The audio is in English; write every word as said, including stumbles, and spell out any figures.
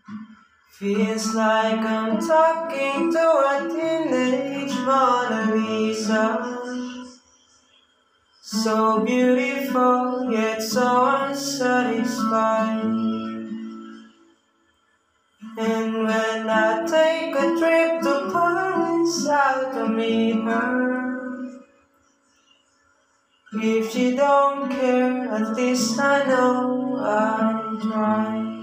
Feels like I'm talking to a teenage Mona Lisa. So beautiful, yet so unsatisfied. And when I take a trip to Paris, out to meet her. If she don't care, at least I know I tried.